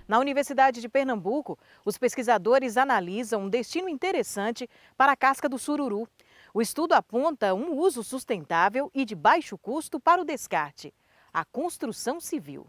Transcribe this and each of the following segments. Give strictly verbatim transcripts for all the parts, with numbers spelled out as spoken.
Na Universidade de Pernambuco, os pesquisadores analisam um destino interessante para a casca do sururu. O estudo aponta um uso sustentável e de baixo custo para o descarte: a construção civil.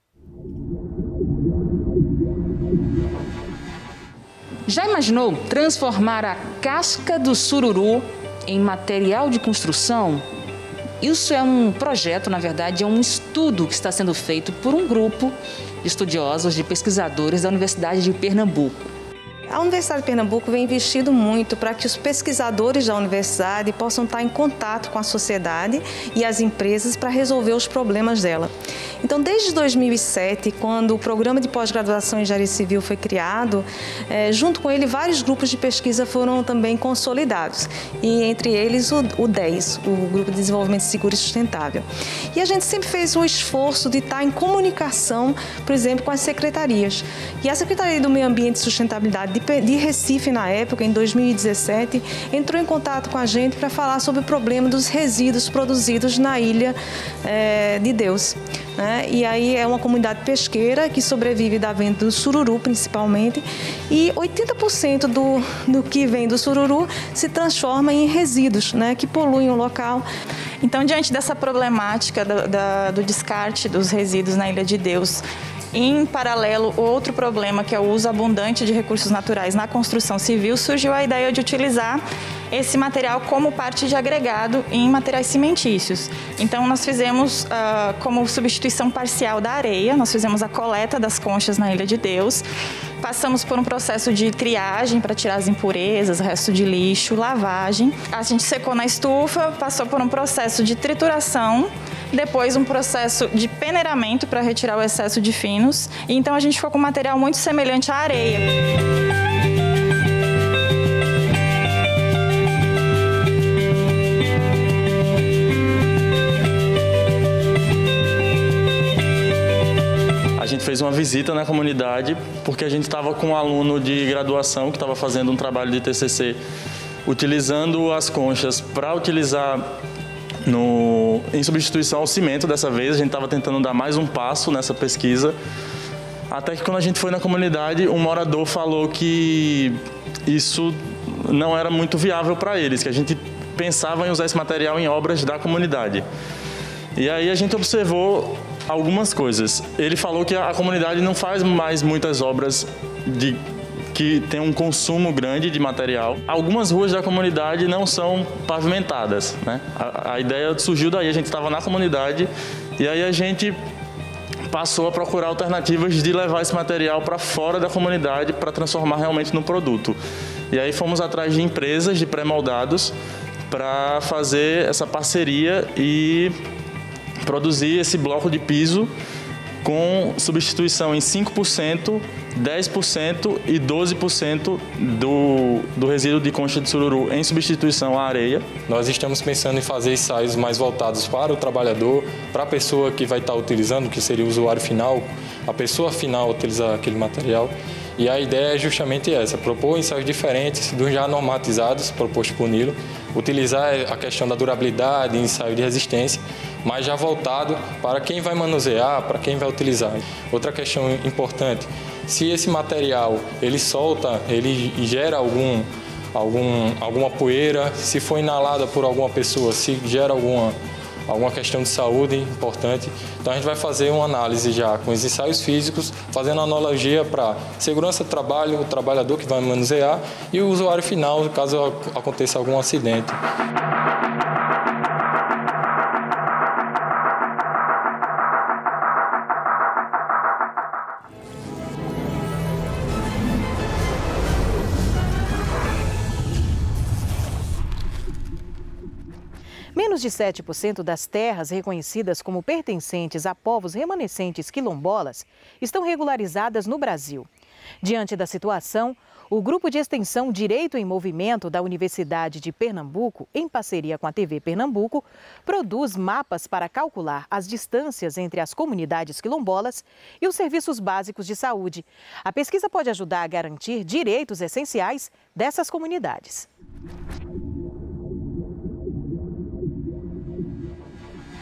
Já imaginou transformar a casca do sururu em material de construção? Isso é um projeto, na verdade, é um estudo que está sendo feito por um grupo de estudiosos, de pesquisadores da Universidade de Pernambuco. A Universidade de Pernambuco vem investindo muito para que os pesquisadores da universidade possam estar em contato com a sociedade e as empresas para resolver os problemas dela. Então, desde dois mil e sete, quando o programa de pós-graduação em engenharia civil foi criado, é, junto com ele, vários grupos de pesquisa foram também consolidados, e entre eles o, o D E S, o Grupo de Desenvolvimento Seguro e Sustentável. E a gente sempre fez o esforço de estar em comunicação, por exemplo, com as secretarias. E a Secretaria do Meio Ambiente e Sustentabilidade de Recife, na época, em dois mil e dezessete, entrou em contato com a gente para falar sobre o problema dos resíduos produzidos na Ilha é, de Deus. Né? E aí é uma comunidade pesqueira que sobrevive da venda do sururu, principalmente, e oitenta por cento do, do que vem do sururu se transforma em resíduos, né, que poluem o local. Então, diante dessa problemática do, da, do descarte dos resíduos na Ilha de Deus, em paralelo, outro problema, que é o uso abundante de recursos naturais na construção civil, surgiu a ideia de utilizar esse material como parte de agregado em materiais cimentícios. Então, nós fizemos, uh, como substituição parcial da areia, nós fizemos a coleta das conchas na Ilha de Deus, passamos por um processo de triagem para tirar as impurezas, resto de lixo, lavagem. A gente secou na estufa, passou por um processo de trituração, depois um processo de peneiramento para retirar o excesso de finos. E então a gente ficou com um material muito semelhante à areia. A gente fez uma visita na comunidade porque a gente estava com um aluno de graduação que estava fazendo um trabalho de T C C utilizando as conchas para utilizar no, em substituição ao cimento. Dessa vez a gente estava tentando dar mais um passo nessa pesquisa, até que quando a gente foi na comunidade, um morador falou que isso não era muito viável para eles, que a gente pensava em usar esse material em obras da comunidade. E aí a gente observou algumas coisas. Ele falou que a comunidade não faz mais muitas obras de, que tem um consumo grande de material. Algumas ruas da comunidade não são pavimentadas, né? A, a ideia surgiu daí, a gente estava na comunidade e aí a gente passou a procurar alternativas de levar esse material para fora da comunidade para transformar realmente no produto. E aí fomos atrás de empresas de pré-moldados para fazer essa parceria e produzir esse bloco de piso com substituição em cinco por cento, dez por cento e doze por cento do, do resíduo de concha de sururu em substituição à areia. Nós estamos pensando em fazer ensaios mais voltados para o trabalhador, para a pessoa que vai estar utilizando, que seria o usuário final, a pessoa final utilizar aquele material. E a ideia é justamente essa, propor ensaios diferentes dos já normatizados, propostos por Nilo, utilizar a questão da durabilidade, ensaio de resistência, mas já voltado para quem vai manusear, para quem vai utilizar. Outra questão importante, se esse material ele solta, ele gera algum, algum, alguma poeira, se for inalada por alguma pessoa, se gera alguma, alguma questão de saúde importante, então a gente vai fazer uma análise já com os ensaios físicos, fazendo analogia para segurança do trabalho, o trabalhador que vai manusear e o usuário final, caso aconteça algum acidente. Menos de sete por cento das terras reconhecidas como pertencentes a povos remanescentes quilombolas estão regularizadas no Brasil. Diante da situação, o Grupo de Extensão Direito em Movimento da Universidade de Pernambuco, em parceria com a T V Pernambuco, produz mapas para calcular as distâncias entre as comunidades quilombolas e os serviços básicos de saúde. A pesquisa pode ajudar a garantir direitos essenciais dessas comunidades. Um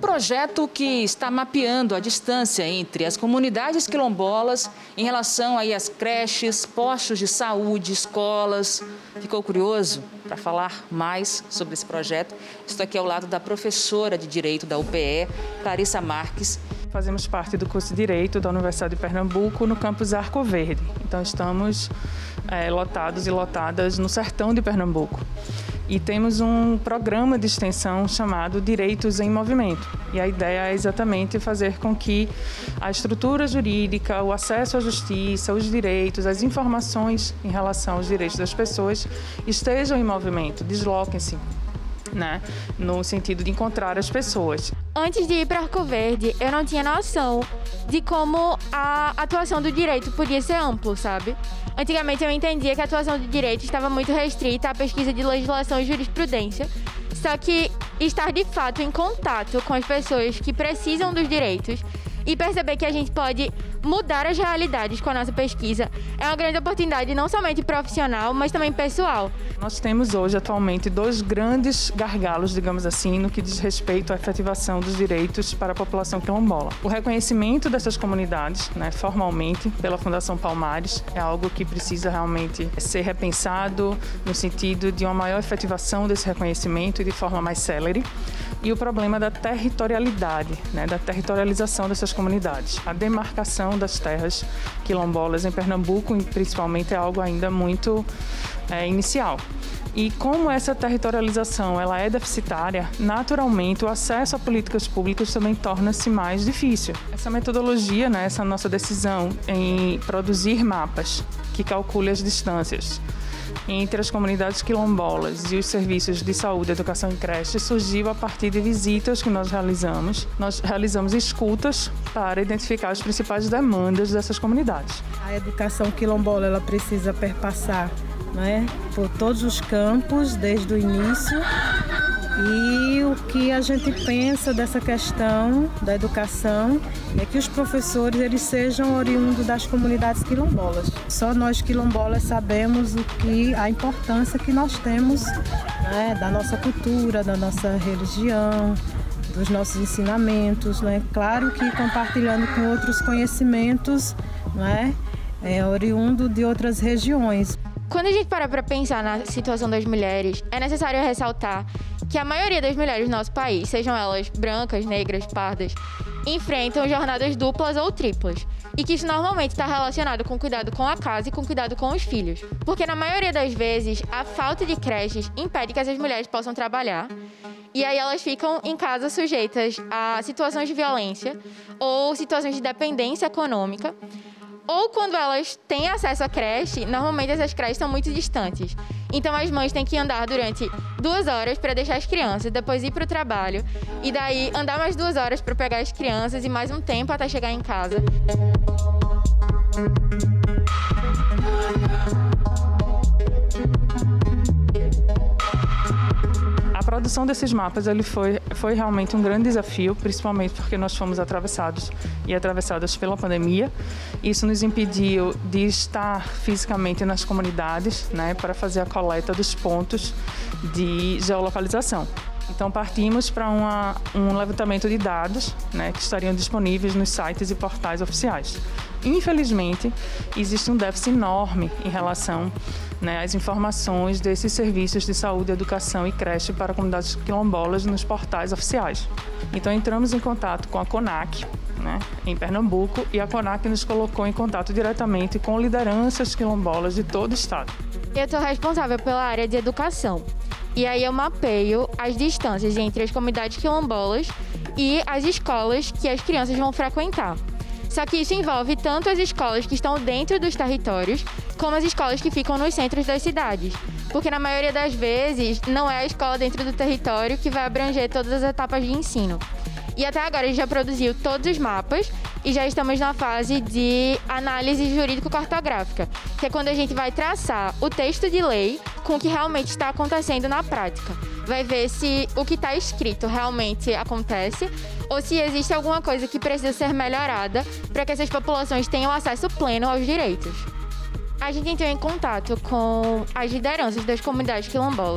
projeto que está mapeando a distância entre as comunidades quilombolas em relação aí às creches, postos de saúde, escolas. Ficou curioso para falar mais sobre esse projeto? Estou aqui ao lado da professora de Direito da U P E, Clarissa Marques. Fazemos parte do curso de Direito da Universidade de Pernambuco no campus Arco Verde. Então estamos é, lotados e lotadas no sertão de Pernambuco. E temos um programa de extensão chamado Direitos em Movimento. E a ideia é exatamente fazer com que a estrutura jurídica, o acesso à justiça, os direitos, as informações em relação aos direitos das pessoas estejam em movimento, desloquem-se, né, no sentido de encontrar as pessoas. Antes de ir para Arco Verde, eu não tinha noção de como a atuação do direito podia ser amplo, sabe? Antigamente eu entendia que a atuação do direito estava muito restrita à pesquisa de legislação e jurisprudência, só que estar de fato em contato com as pessoas que precisam dos direitos e perceber que a gente pode mudar as realidades com a nossa pesquisa é uma grande oportunidade, não somente profissional, mas também pessoal. Nós temos hoje, atualmente, dois grandes gargalos, digamos assim, no que diz respeito à efetivação dos direitos para a população quilombola. O reconhecimento dessas comunidades, né, formalmente, pela Fundação Palmares, é algo que precisa realmente ser repensado no sentido de uma maior efetivação desse reconhecimento e de forma mais célere. E o problema da territorialidade, né, da territorialização dessas comunidades. A demarcação das terras quilombolas em Pernambuco, principalmente, é algo ainda muito é, inicial. E como essa territorialização ela é deficitária, naturalmente o acesso a políticas públicas também torna-se mais difícil. Essa metodologia, né, essa nossa decisão em produzir mapas que calculem as distâncias entre as comunidades quilombolas e os serviços de saúde, educação e creche surgiu a partir de visitas que nós realizamos. Nós realizamos escutas para identificar as principais demandas dessas comunidades. A educação quilombola ela precisa perpassar, né, por todos os campos, desde o início. E o que a gente pensa dessa questão da educação é que os professores eles sejam oriundos das comunidades quilombolas. Só nós quilombolas sabemos o que, a importância que nós temos, né, da nossa cultura, da nossa religião, dos nossos ensinamentos, né? Claro que compartilhando com outros conhecimentos, né, é, oriundo de outras regiões. Quando a gente para para pensar na situação das mulheres, é necessário ressaltar que a maioria das mulheres do nosso país, sejam elas brancas, negras, pardas, enfrentam jornadas duplas ou triplas. E que isso normalmente está relacionado com cuidado com a casa e com cuidado com os filhos. Porque na maioria das vezes, a falta de creches impede que essas mulheres possam trabalhar. E aí elas ficam em casa sujeitas a situações de violência ou situações de dependência econômica. Ou quando elas têm acesso à creche, normalmente essas creches são muito distantes. Então as mães têm que andar durante duas horas para deixar as crianças, depois ir para o trabalho. E daí andar mais duas horas para pegar as crianças e mais um tempo até chegar em casa. A produção desses mapas ele foi, foi realmente um grande desafio, principalmente porque nós fomos atravessados e atravessadas pela pandemia. Isso nos impediu de estar fisicamente nas comunidades, né, para fazer a coleta dos pontos de geolocalização. Então partimos para uma, um levantamento de dados, né, que estariam disponíveis nos sites e portais oficiais. Infelizmente, existe um déficit enorme em relação, né, às informações desses serviços de saúde, educação e creche para comunidades quilombolas nos portais oficiais. Então entramos em contato com a CONAC, né, em Pernambuco, e a CONAC nos colocou em contato diretamente com lideranças quilombolas de todo o estado. Eu estou responsável pela área de educação. E aí eu mapeio as distâncias entre as comunidades quilombolas e as escolas que as crianças vão frequentar. Só que isso envolve tanto as escolas que estão dentro dos territórios, como as escolas que ficam nos centros das cidades. Porque na maioria das vezes, não é a escola dentro do território que vai abranger todas as etapas de ensino. E até agora a gente já produziu todos os mapas e já estamos na fase de análise jurídico-cartográfica, que é quando a gente vai traçar o texto de lei com o que realmente está acontecendo na prática. Vai ver se o que está escrito realmente acontece ou se existe alguma coisa que precisa ser melhorada para que essas populações tenham acesso pleno aos direitos. A gente entrou em contato com as lideranças das comunidades quilombolas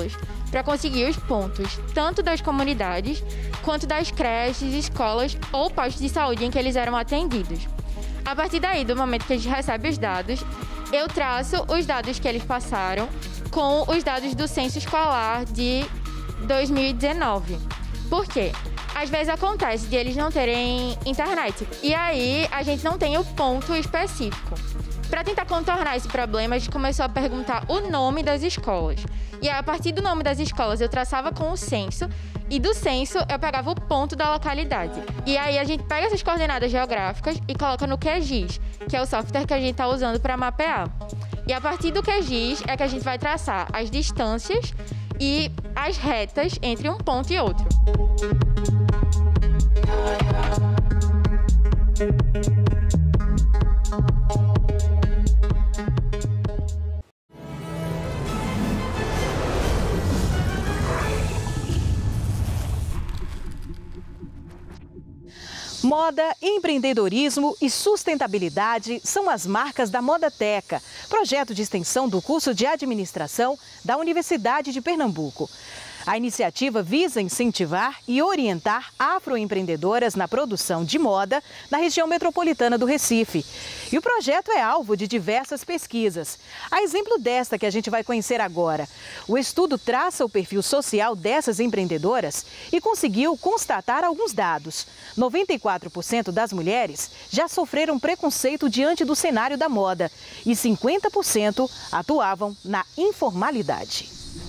para conseguir os pontos, tanto das comunidades, quanto das creches, escolas ou postos de saúde em que eles eram atendidos. A partir daí, do momento que a gente recebe os dados, eu traço os dados que eles passaram com os dados do censo escolar de dois mil e dezenove. Por quê? Às vezes acontece de eles não terem internet e aí a gente não tem o ponto específico. Para tentar contornar esse problema, a gente começou a perguntar o nome das escolas. E aí, a partir do nome das escolas, eu traçava com o censo e do censo eu pegava o ponto da localidade. E aí a gente pega essas coordenadas geográficas e coloca no Q G I S, que é o software que a gente está usando para mapear. E a partir do Q G I S é que a gente vai traçar as distâncias e as retas entre um ponto e outro. Moda, empreendedorismo e sustentabilidade são as marcas da Modateca, projeto de extensão do curso de administração da Universidade de Pernambuco. A iniciativa visa incentivar e orientar afroempreendedoras na produção de moda na região metropolitana do Recife. E o projeto é alvo de diversas pesquisas. A exemplo desta que a gente vai conhecer agora. O estudo traça o perfil social dessas empreendedoras e conseguiu constatar alguns dados. noventa e quatro por cento das mulheres já sofreram preconceito diante do cenário da moda e cinquenta por cento atuavam na informalidade.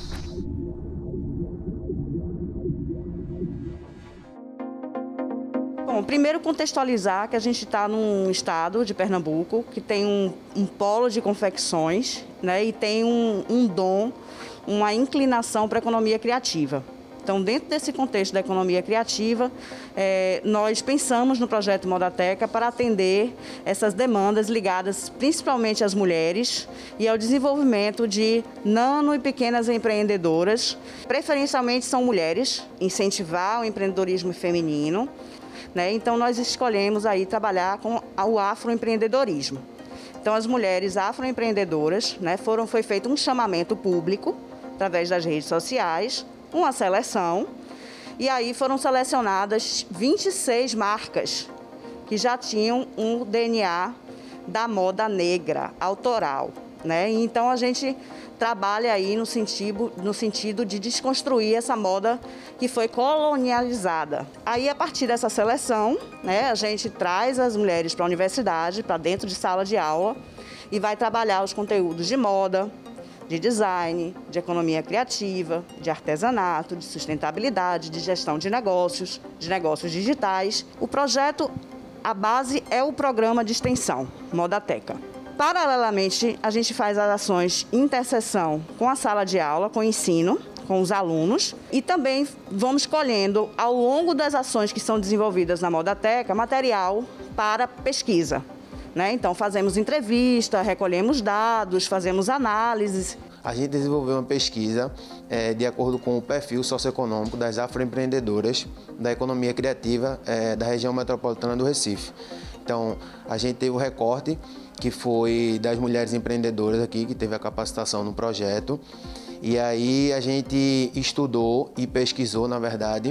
Bom, primeiro contextualizar que a gente está num estado de Pernambuco que tem um, um polo de confecções, né, e tem um, um dom, uma inclinação para a economia criativa. Então, dentro desse contexto da economia criativa, é, nós pensamos no projeto Modateca para atender essas demandas ligadas principalmente às mulheres e ao desenvolvimento de nano e pequenas empreendedoras. Preferencialmente são mulheres, incentivar o empreendedorismo feminino. Né? Então, nós escolhemos aí trabalhar com o afroempreendedorismo. Então, as mulheres afroempreendedoras, né, foram, foi feito um chamamento público através das redes sociais, uma seleção, e aí foram selecionadas vinte e seis marcas que já tinham um D N A da moda negra, autoral. Né? Então, a gente trabalha aí no sentido, no sentido de desconstruir essa moda que foi colonializada. Aí, a partir dessa seleção, né, a gente traz as mulheres para a universidade, para dentro de sala de aula, e vai trabalhar os conteúdos de moda, de design, de economia criativa, de artesanato, de sustentabilidade, de gestão de negócios, de negócios digitais. O projeto, a base é o programa de extensão, Modateca. Paralelamente, a gente faz as ações em interseção com a sala de aula, com o ensino, com os alunos, e também vamos colhendo, ao longo das ações que são desenvolvidas na Modateca, material para pesquisa. Né? Então, fazemos entrevista, recolhemos dados, fazemos análises. A gente desenvolveu uma pesquisa é, de acordo com o perfil socioeconômico das afroempreendedoras da economia criativa é, da região metropolitana do Recife. Então, a gente teve o recorte que foi das mulheres empreendedoras aqui, que teve a capacitação no projeto. E aí a gente estudou e pesquisou, na verdade,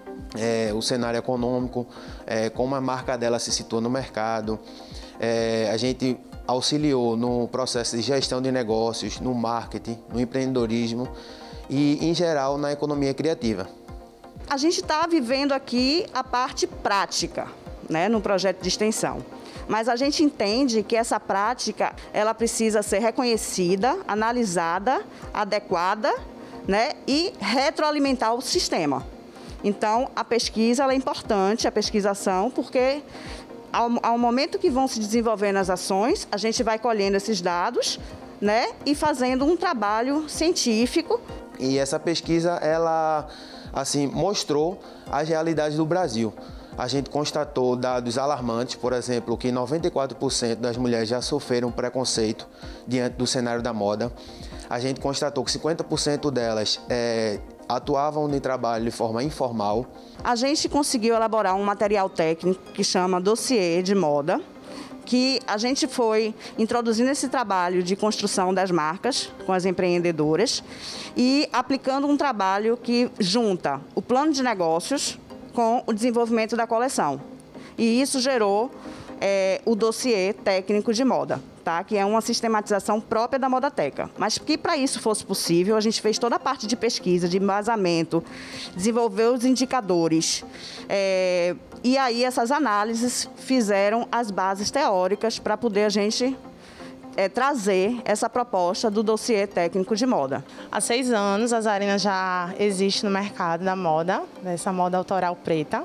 é, o cenário econômico, é, como a marca dela se situa no mercado. É, a gente auxiliou no processo de gestão de negócios, no marketing, no empreendedorismo e, em geral, na economia criativa. A gente está vivendo aqui a parte prática, né, no projeto de extensão. Mas a gente entende que essa prática ela precisa ser reconhecida, analisada, adequada, né, e retroalimentar o sistema. Então, a pesquisa ela é importante, a pesquisação, porque ao, ao momento que vão se desenvolvendo as ações, a gente vai colhendo esses dados, né, e fazendo um trabalho científico. E essa pesquisa ela assim, mostrou as realidades do Brasil. A gente constatou dados alarmantes, por exemplo, que noventa e quatro por cento das mulheres já sofreram preconceito diante do cenário da moda. A gente constatou que cinquenta por cento delas é, atuavam em trabalho de forma informal. A gente conseguiu elaborar um material técnico que chama Dossiê de Moda, que a gente foi introduzindo esse trabalho de construção das marcas com as empreendedoras e aplicando um trabalho que junta o plano de negócios com o desenvolvimento da coleção. E isso gerou é, o dossiê técnico de moda, tá? Que é uma sistematização própria da Modateca. Mas que para isso fosse possível, a gente fez toda a parte de pesquisa, de embasamento, desenvolveu os indicadores. É, e aí essas análises fizeram as bases teóricas para poder a gente é, trazer essa proposta do dossiê técnico de moda. Há seis anos a Zarina já existe no mercado da moda, dessa moda autoral preta.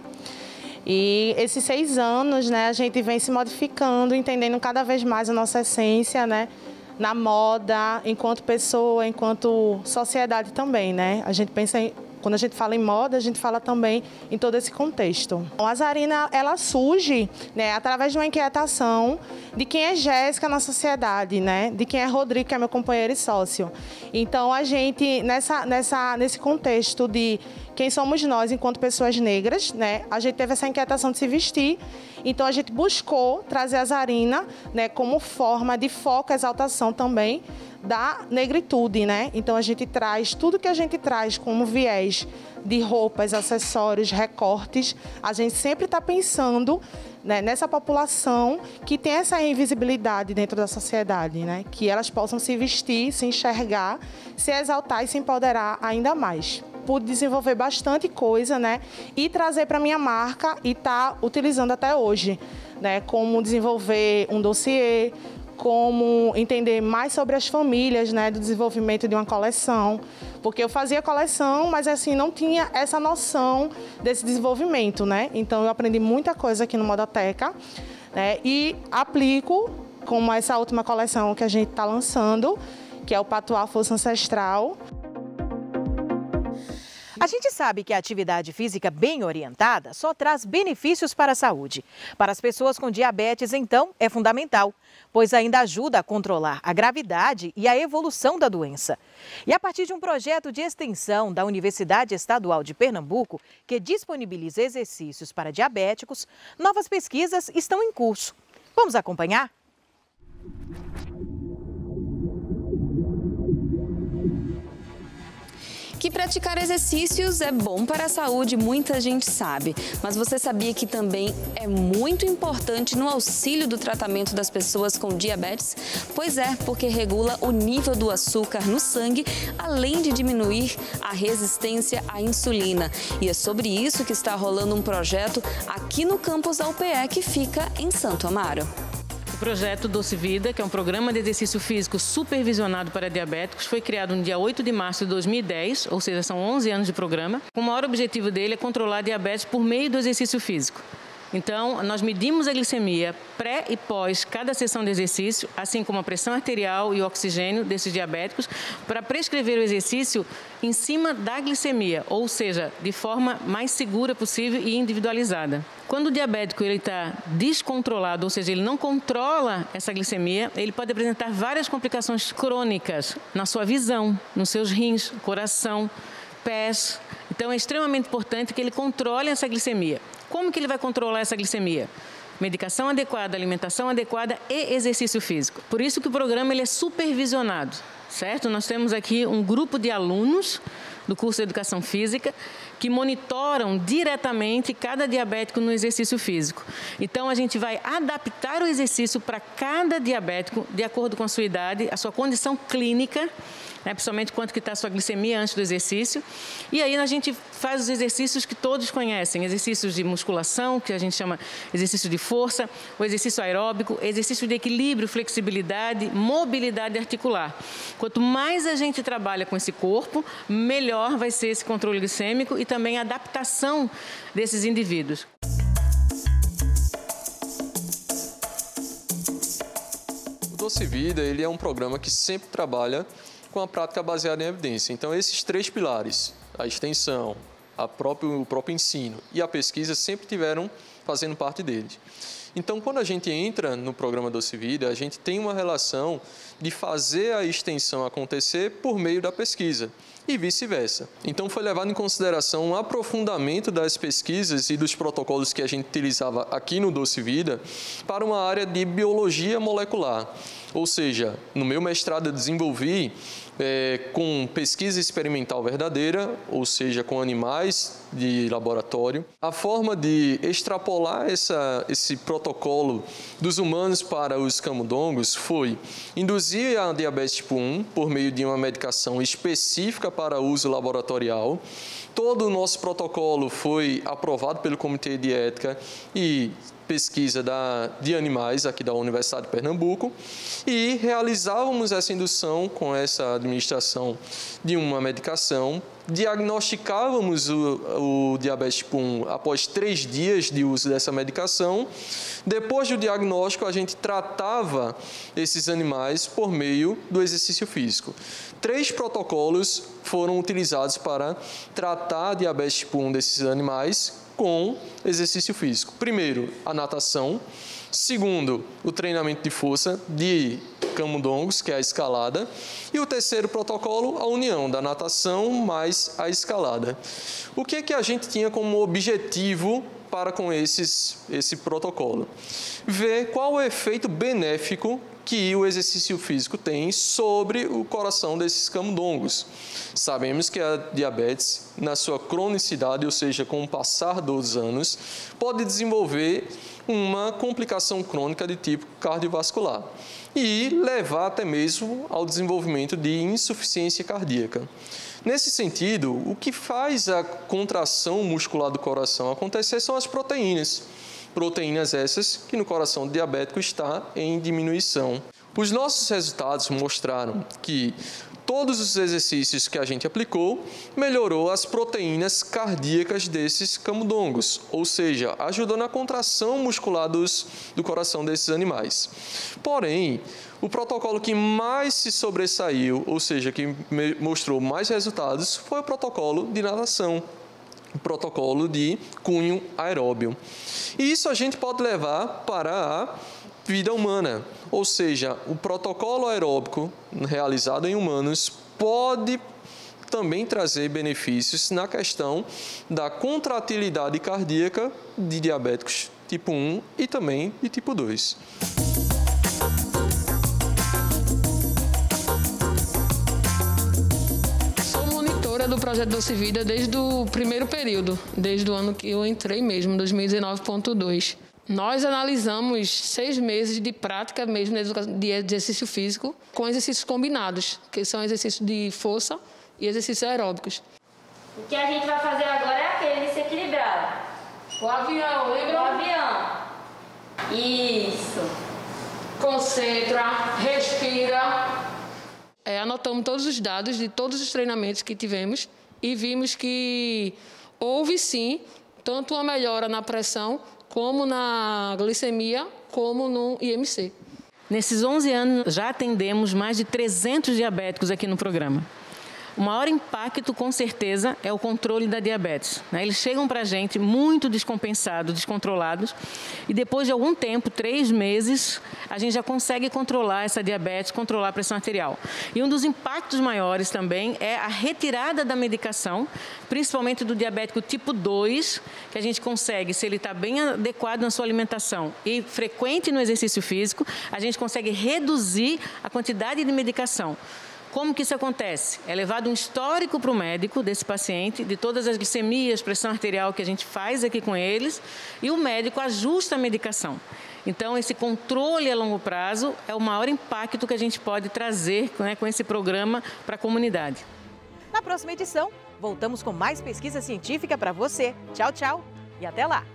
E esses seis anos, né, a gente vem se modificando, entendendo cada vez mais a nossa essência, né, na moda, enquanto pessoa, enquanto sociedade também, né? A gente pensa em, quando a gente fala em moda, a gente fala também em todo esse contexto. A Zarina, ela surge, né, através de uma inquietação de quem é Jéssica na sociedade, né, de quem é Rodrigo, que é meu companheiro e sócio. Então, a gente, nessa, nessa, nesse contexto de quem somos nós enquanto pessoas negras, né? A gente teve essa inquietação de se vestir, então a gente buscou trazer a Zarina, né, como forma de foco, exaltação também da negritude, né? Então a gente traz tudo que a gente traz como viés de roupas, acessórios, recortes, a gente sempre está pensando, né, nessa população que tem essa invisibilidade dentro da sociedade, né? Que elas possam se vestir, se enxergar, se exaltar e se empoderar ainda mais. Pude desenvolver bastante coisa, né, e trazer para minha marca e tá utilizando até hoje, né, como desenvolver um dossiê, como entender mais sobre as famílias, né, do desenvolvimento de uma coleção, porque eu fazia coleção, mas assim não tinha essa noção desse desenvolvimento, né? Então eu aprendi muita coisa aqui no Modateca, né, e aplico como essa última coleção que a gente está lançando, que é o Patuá Força Ancestral. A gente sabe que a atividade física bem orientada só traz benefícios para a saúde. Para as pessoas com diabetes, então, é fundamental, pois ainda ajuda a controlar a gravidade e a evolução da doença. E a partir de um projeto de extensão da Universidade Estadual de Pernambuco, que disponibiliza exercícios para diabéticos, novas pesquisas estão em curso. Vamos acompanhar? Que praticar exercícios é bom para a saúde, muita gente sabe. Mas você sabia que também é muito importante no auxílio do tratamento das pessoas com diabetes? Pois é, porque regula o nível do açúcar no sangue, além de diminuir a resistência à insulina. E é sobre isso que está rolando um projeto aqui no campus da U P E, que fica em Santo Amaro. O projeto Doce Vida, que é um programa de exercício físico supervisionado para diabéticos, foi criado no dia oito de março de dois mil e dez, ou seja, são onze anos de programa. O maior objetivo dele é controlar a diabetes por meio do exercício físico. Então, nós medimos a glicemia pré e pós cada sessão de exercício, assim como a pressão arterial e o oxigênio desses diabéticos, para prescrever o exercício em cima da glicemia, ou seja, de forma mais segura possível e individualizada. Quando o diabético está descontrolado, ou seja, ele não controla essa glicemia, ele pode apresentar várias complicações crônicas na sua visão, nos seus rins, coração, pés. Então, é extremamente importante que ele controle essa glicemia. Como que ele vai controlar essa glicemia? Medicação adequada, alimentação adequada e exercício físico. Por isso que o programa ele é supervisionado, certo? Nós temos aqui um grupo de alunos do curso de Educação Física que monitoram diretamente cada diabético no exercício físico. Então, a gente vai adaptar o exercício para cada diabético de acordo com a sua idade, a sua condição clínica, né, principalmente quanto que está a sua glicemia antes do exercício. E aí a gente faz os exercícios que todos conhecem, exercícios de musculação, que a gente chama exercício de força, o exercício aeróbico, exercício de equilíbrio, flexibilidade, mobilidade articular. Quanto mais a gente trabalha com esse corpo, melhor vai ser esse controle glicêmico e também a adaptação desses indivíduos. O Doce Vida ele é um programa que sempre trabalha com a prática baseada em evidência. Então, esses três pilares, a extensão, a próprio, o próprio ensino e a pesquisa, sempre tiveram fazendo parte dele. Então, quando a gente entra no programa Doce Vida, a gente tem uma relação de fazer a extensão acontecer por meio da pesquisa e vice-versa. Então, foi levado em consideração um aprofundamento das pesquisas e dos protocolos que a gente utilizava aqui no Doce Vida para uma área de biologia molecular. Ou seja, no meu mestrado eu desenvolvi é, com pesquisa experimental verdadeira, ou seja, com animais de laboratório, a forma de extrapolar essa, esse protocolo dos humanos para os camundongos foi induzir a diabetes tipo um por meio de uma medicação específica para uso laboratorial. Todo o nosso protocolo foi aprovado pelo Comitê de Ética e Pesquisa da, de Animais aqui da Universidade de Pernambuco e realizávamos essa indução com essa administração de uma medicação, diagnosticávamos o, o diabetes tipo um após três dias de uso dessa medicação. Depois do diagnóstico, a gente tratava esses animais por meio do exercício físico. Três protocolos foram utilizados para tratar diabetes tipo um desses animais com exercício físico. Primeiro, a natação. Segundo, o treinamento de força de camundongos, que é a escalada. E o terceiro protocolo, a união da natação mais a escalada. O que é que a gente tinha como objetivo para com esses, esse protocolo? Ver qual o efeito benéfico que o exercício físico tem sobre o coração desses camundongos. Sabemos que a diabetes, na sua cronicidade, ou seja, com o passar dos anos, pode desenvolver uma complicação crônica de tipo cardiovascular e levar até mesmo ao desenvolvimento de insuficiência cardíaca. Nesse sentido, o que faz a contração muscular do coração acontecer são as proteínas. Proteínas essas que no coração diabético está em diminuição. Os nossos resultados mostraram que todos os exercícios que a gente aplicou melhorou as proteínas cardíacas desses camundongos, ou seja, ajudou na contração muscular dos, do coração desses animais. Porém, o protocolo que mais se sobressaiu, ou seja, que mostrou mais resultados, foi o protocolo de natação. O protocolo de cunho aeróbio. E isso a gente pode levar para a vida humana, ou seja, o protocolo aeróbico realizado em humanos pode também trazer benefícios na questão da contratilidade cardíaca de diabéticos tipo um e também de tipo dois. Do projeto Doce Vida desde o primeiro período, desde o ano que eu entrei mesmo, dois mil e dezenove ponto dois. Nós analisamos seis meses de prática mesmo de exercício físico com exercícios combinados, que são exercícios de força e exercícios aeróbicos. O que a gente vai fazer agora é aquele de se equilibrar. O avião, lembra? O avião. Isso. Concentra, respira. É, anotamos todos os dados de todos os treinamentos que tivemos e vimos que houve, sim, tanto uma melhora na pressão, como na glicemia, como no I M C. Nesses onze anos, já atendemos mais de trezentos diabéticos aqui no programa. O maior impacto, com certeza, é o controle da diabetes. Eles chegam para a gente muito descompensados, descontrolados, e depois de algum tempo, três meses, a gente já consegue controlar essa diabetes, controlar a pressão arterial. E um dos impactos maiores também é a retirada da medicação, principalmente do diabético tipo dois, que a gente consegue, se ele está bem adequado na sua alimentação e frequente no exercício físico, a gente consegue reduzir a quantidade de medicação. Como que isso acontece? É levado um histórico para o médico desse paciente, de todas as glicemias, pressão arterial que a gente faz aqui com eles, e o médico ajusta a medicação. Então, esse controle a longo prazo é o maior impacto que a gente pode trazer, né, com esse programa para a comunidade. Na próxima edição, voltamos com mais pesquisa científica para você. Tchau, tchau e até lá!